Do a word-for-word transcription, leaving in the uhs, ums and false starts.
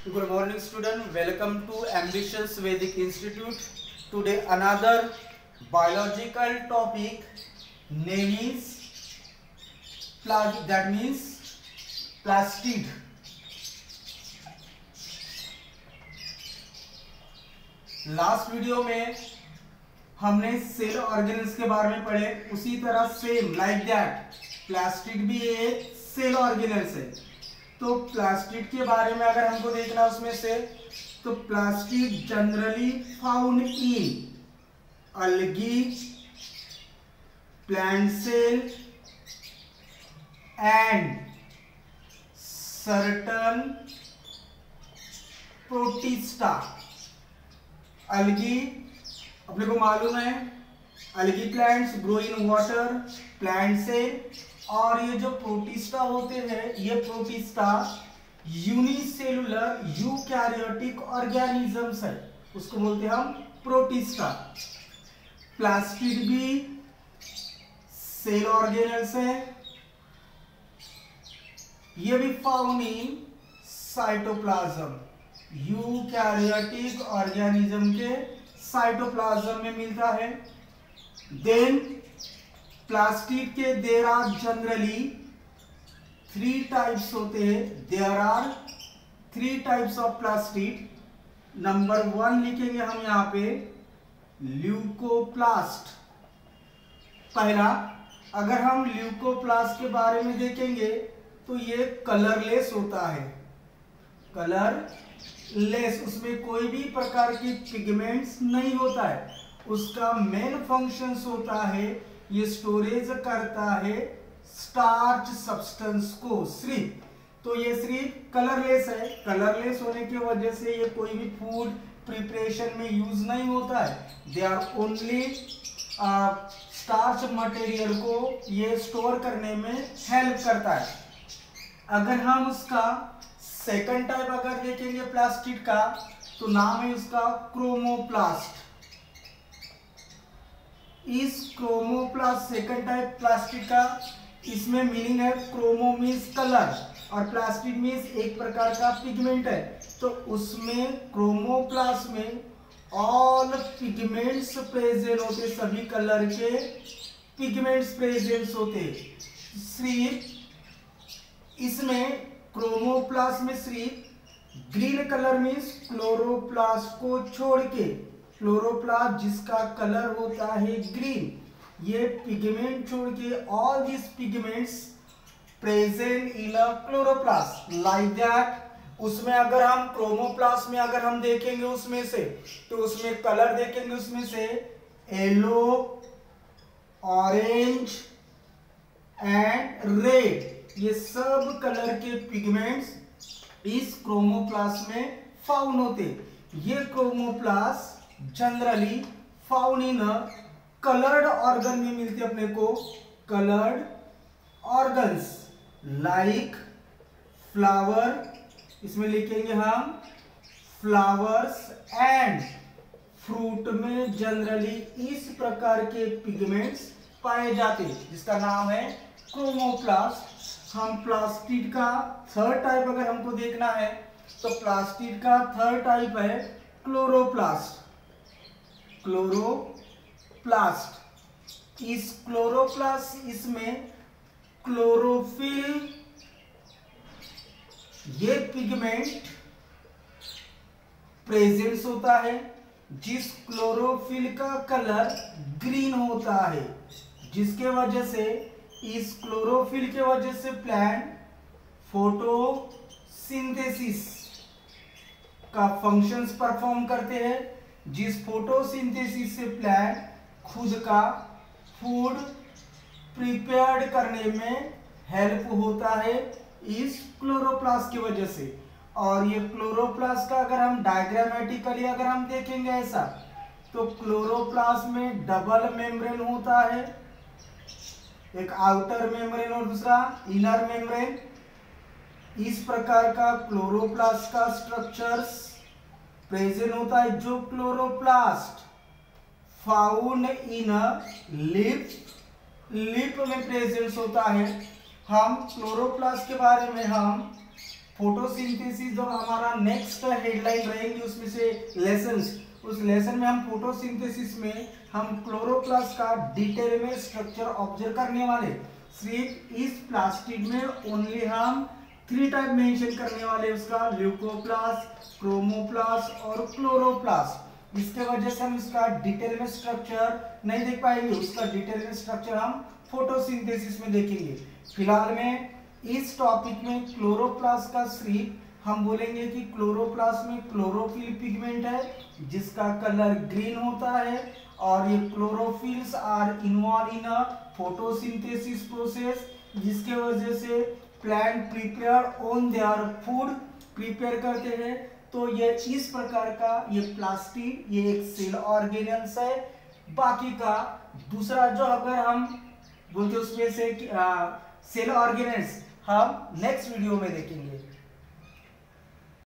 Good morning student, welcome to Ambitious Vedic Institute. Today another biological topic name is plastic, that means plastid. Last video में हमने cell organelles के बारे में पढ़े, उसी तरह सेम लाइक दैट प्लास्टिड भी एक सेल ऑर्गेनल्स है। तो प्लास्टिड के बारे में अगर हमको देखना उसमें से, तो plastid generally found in algae, plant cell and certain protista। algae अपने को मालूम है, algae plants grow in water, plant cell, और ये जो प्रोटिस्टा होते हैं, ये प्रोटिस्टा यूनिसेलुलर यूकैरियोटिक ऑर्गेनिजम्स है, उसको बोलते हैं हम प्रोटिस्टा। प्लास्टिड भी सेल ऑर्गेनल्स है, ये भी found in cytoplasm, eukaryotic organism के साइटोप्लाज्म में मिलता है। देन प्लास्टिड के there are generally three types होते हैं, there are three types of plastid. Number one लिखेंगे हम यहाँ पे ल्यूकोप्लास्ट। पहला, अगर हम ल्यूकोप्लास्ट के बारे में देखेंगे तो ये कलरलेस होता है, कलरलेस, उसमें कोई भी प्रकार की पिगमेंट्स नहीं होता है। उसका मेन फंक्शंस होता है, ये स्टोरेज करता है स्टार्च सब्सटेंस को सिर्फ। तो ये सिर्फ कलरलेस है, कलरलेस होने की वजह से ये कोई भी फूड प्रिपरेशन में यूज नहीं होता है। They are only starch material को ये स्टोर करने में हेल्प करता है। अगर हम उसका सेकंड टाइप अगर देखेंगे प्लास्टिड का, तो नाम है उसका क्रोमोप्लास्ट। इस क्रोमोप्लास्ट सेकंड टाइप प्लास्टिड का, इसमें मीनिंग है क्रोमो मीन्स कलर और प्लास्टिड मीन्स एक प्रकार का पिगमेंट है। तो उसमें क्रोमोप्लास्ट में ऑल पिगमेंट्स प्रेजेंट होते, सभी कलर के पिगमेंट्स प्रेजेंट होते। सिर्फ इसमें क्रोमोप्लास्ट में सिर्फ ग्रीन कलर मीन्स क्लोरोप्लास्ट को छोड़ के, क्लोरोप्लास्ट जिसका कलर होता है ग्रीन, ये पिगमेंट छोड़ के all this pigments present in a chloroplast like that. उसमें अगर हम क्रोमोप्लास्ट में अगर हम देखेंगे उसमें से, तो उसमें कलर देखेंगे उसमें से येलो, ऑरेंज एंड रेड, ये सब कलर के पिगमेंट्स इस क्रोमोप्लास्ट में फाउंड होते। ये chromoplast generally found in coloured organ में मिलते अपने को, कलर्ड ऑर्गन्स लाइक फ्लावर, इसमें लिखेंगे हम फ्लावर्स एंड फ्रूट में जनरली इस प्रकार के पिगमेंट्स पाए जाते, जिसका नाम है क्रोमोप्लास्ट। हम प्लास्टिड का थर्ड टाइप अगर हमको देखना है, तो प्लास्टिड का थर्ड टाइप है क्लोरोप्लास्ट। क्लोरोप्लास्ट, इस क्लोरोप्लास्ट इसमें क्लोरोफिल, ये पिगमेंट प्रेजेंस होता है, जिस क्लोरोफिल का कलर ग्रीन होता है, जिसके वजह से इस क्लोरोफिल के वजह से प्लांट फोटोसिंथेसिस का फंक्शंस परफॉर्म करते हैं, जिस फोटोसिंथेसिस से प्लांट खुद का फूड प्रिपेयर्ड करने में हेल्प होता है इस क्लोरोप्लास्ट की वजह से। और ये क्लोरोप्लास्ट का अगर हम डायग्रामेटिकली अगर हम देखेंगे ऐसा, तो क्लोरोप्लास्ट में डबल मेम्ब्रेन होता है, एक आउटर मेम्ब्रेन और दूसरा इनर मेम्ब्रेन। इस प्रकार का क्लोरोप्लास्ट का स्ट्रक्चर्स प्रेजेंट होता है, जो chloroplast found in a leaf, leaf में प्रेजेंस होता है। हम क्लोरोप्लास्ट के बारे में हम फोटोसिंथेसिस जो हमारा नेक्स्ट हेडलाइन रहेगी उसमें से लेसन्स, उस लेसन में हम फोटोसिंथेसिस में हम क्लोरोप्लास्ट का डिटेल में स्ट्रक्चर ऑब्जर्व करने वाले। सिर्फ इस प्लास्टिड में ओनली हम थ्री टाइप मेंशन करने वाले, उसका ल्यूकोप्लास्ट, क्रोमोप्लास्ट और क्लोरोप्लास्ट। इसके वजह से हम इसका डिटेल में स्ट्रक्चर नहीं देख पाएंगे, उसका डिटेल में स्ट्रक्चर हम फोटोसिंथेसिस में देखेंगे। फिलहाल में इस टॉपिक में क्लोरोप्लास्ट का सिर्फ हम बोलेंगे कि क्लोरोप्लास्ट में क्लोरोफिल पिगमेंट है जिसका कलर ग्रीन होता है, और ये chlorophylls are involve in a photosynthesis process, जिसके वजह से plant prepare on their food prepare करते हैं। तो ये इस प्रकार का ये प्लास्टिड ये एक सेल ऑर्गेनेल्स है। बाकी का दूसरा जो अगर हम बोलते उसमें से सेल ऑर्गेनेल्स हम नेक्स्ट वीडियो में देखेंगे।